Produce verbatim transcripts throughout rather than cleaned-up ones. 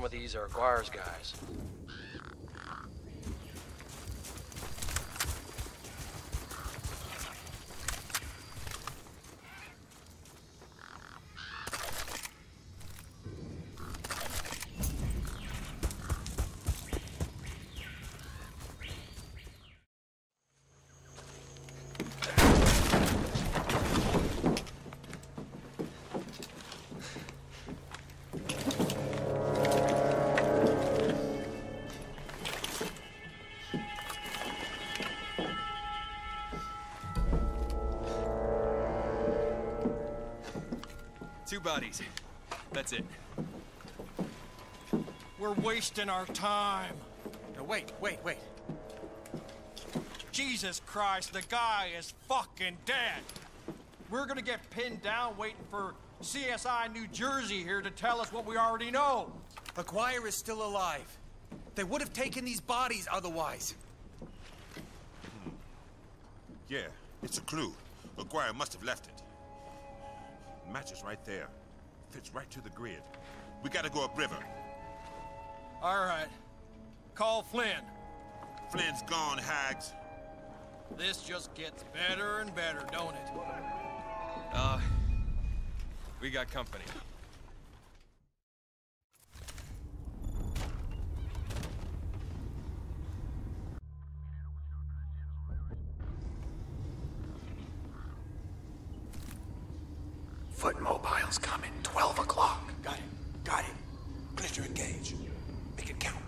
some of these are Aguirre's guys. Two bodies. That's it. We're wasting our time. Now wait, wait, wait. Jesus Christ, the guy is fucking dead. We're gonna get pinned down waiting for C S I New Jersey here to tell us what we already know. Aguirre is still alive. They would have taken these bodies otherwise. Hmm. Yeah, it's a clue. Aguirre must have left it. Matches right there. Fits right to the grid. We gotta go upriver. All right. Call Flynn. Flynn's gone, hags. This just gets better and better, don't it? Uh, we got company. Foot mobile's coming. twelve o'clock. Got it. Got it. Clear to engage. Make it count.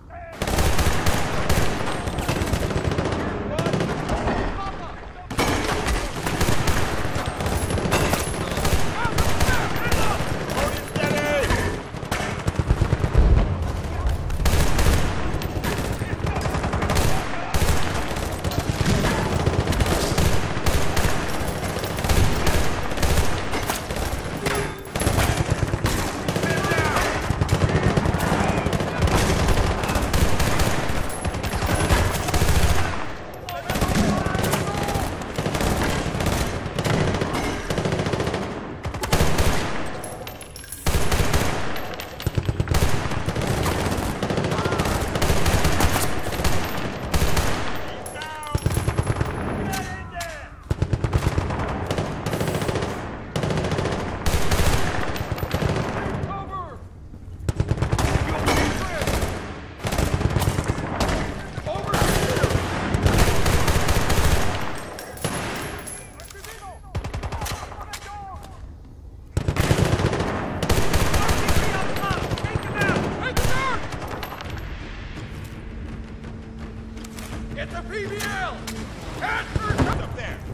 Get the P B L! Casper, come up there!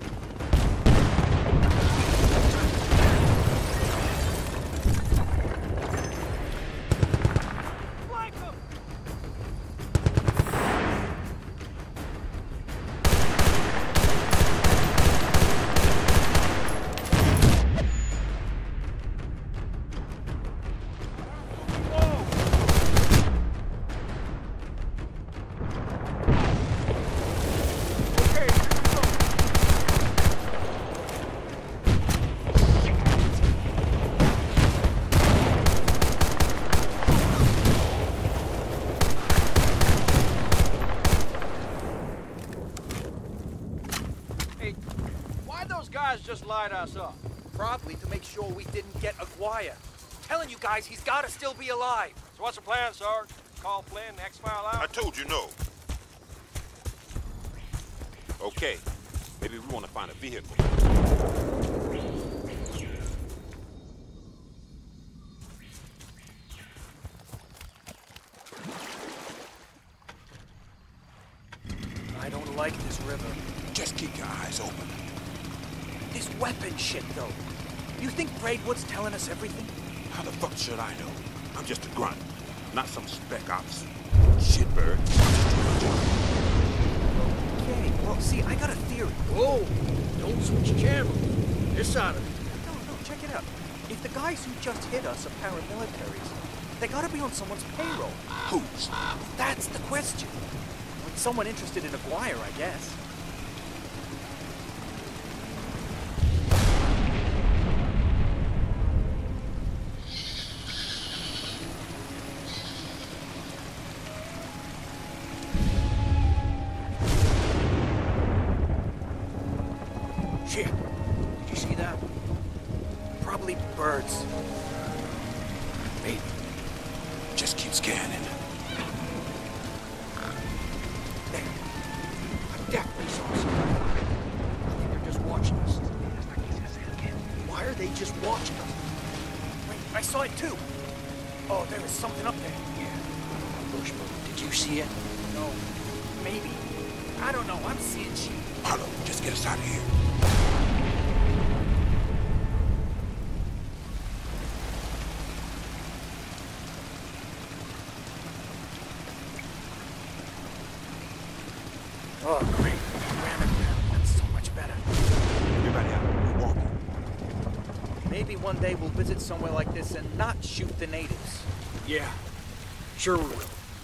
Flank him! Just light us up. Probably to make sure we didn't get Aguirre. Telling you guys, he's gotta still be alive. So what's the plan, Sarge? Call Flynn, X-File out? I told you no. Okay, maybe we want to find a vehicle. I don't like this river. Just keep your eyes open. This weapon shit, though. You think Braidwood's telling us everything? How the fuck should I know? I'm just a grunt, not some spec ops shitbird. Okay, well, see, I got a theory. Whoa! Don't switch channels. This side of it. No, no, check it out. If the guys who just hit us are paramilitaries, they gotta be on someone's payroll. Whose? That's the question. Like someone interested in Aguirre, I guess. Shit. Did you see that? Probably birds. Maybe. Just keep scanning. There. I definitely saw something. I think they're just watching us. Why are they just watching us? Wait, I saw it too. Oh, there is something up there. Yeah. Bush move. Did you see it? No. Maybe. I don't know. I'm seeing shit. Harlow, just get us out of here. Oh, great. Ram it down. That's so much better. Get ready out. We're walking. Maybe one day we'll visit somewhere like this and not shoot the natives. Yeah. Sure we will.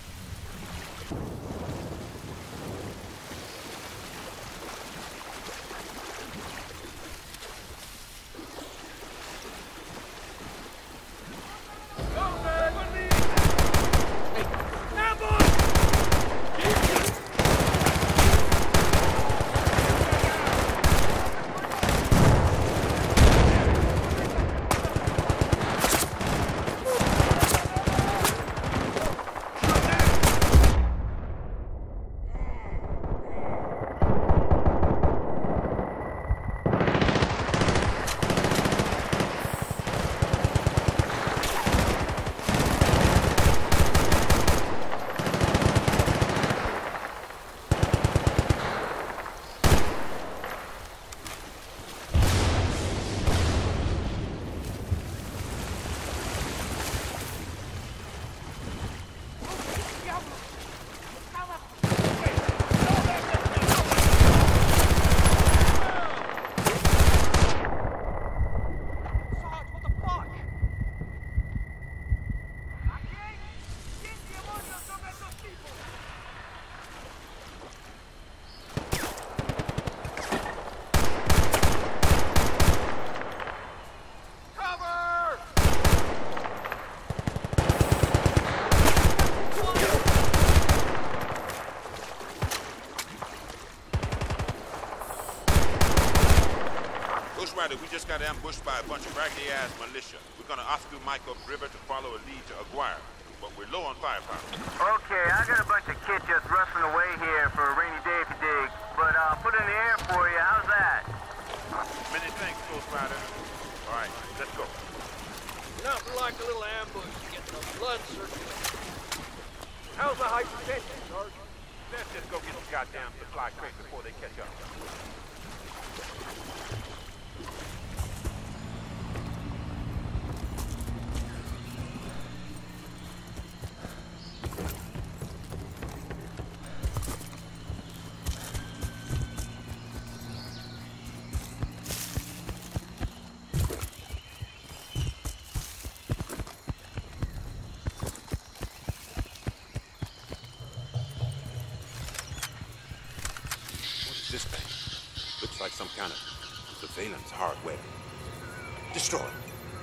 We just got ambushed by a bunch of raggedy-ass militia. We're gonna Oscar Mike up river to follow a lead to Aguirre, but we're low on firepower. Okay, I got a bunch of kit just rustling away here for a rainy day if you dig, but I'll put it in the air for you. How's that? Many thanks, Ghost Rider. All right, let's go. Nothing like a little ambush to get the blood circulating. How's the hypertension, Sergeant? Let's just go get the goddamn supply crate before they catch up. This thing looks like some kind of surveillance hardware. Destroy it.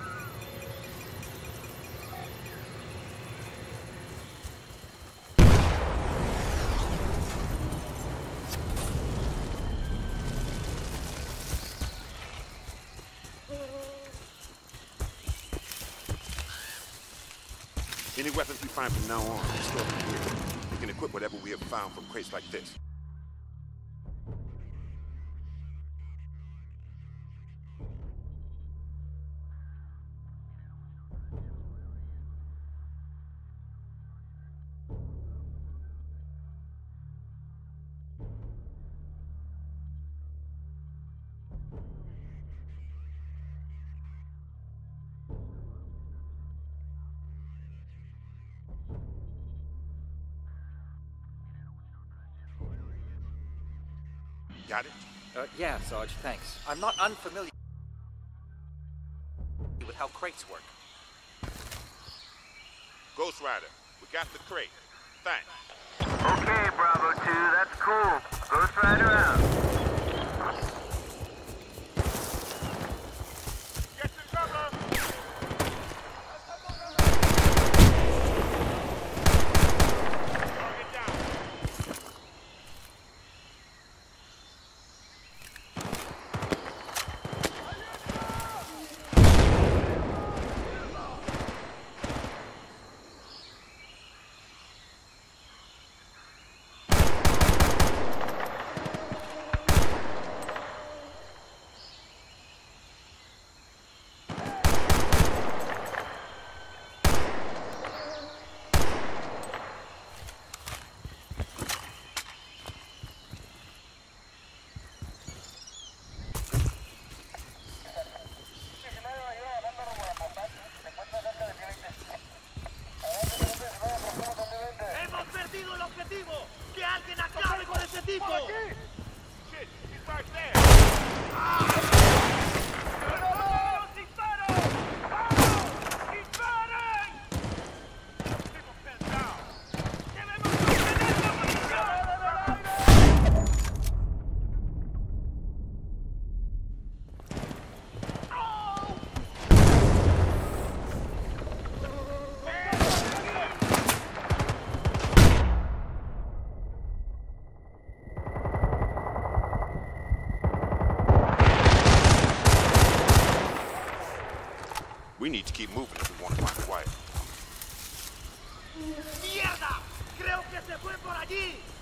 Any weapons we find from now on, store them here. We can equip whatever we have found from crates like this. Got it? Uh, yeah, Sarge, thanks. I'm not unfamiliar with how crates work. Ghost Rider, we got the crate. Thanks. Okay, Bravo two, that's cool. Ghost Rider out. Get the cover! Target down. We need to keep moving if we want to find quiet. ¡Mierda! ¡Creo que se fue por allí!